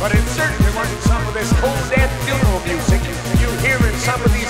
but it certainly wasn't some of this cold dead funeral music you hear in some of these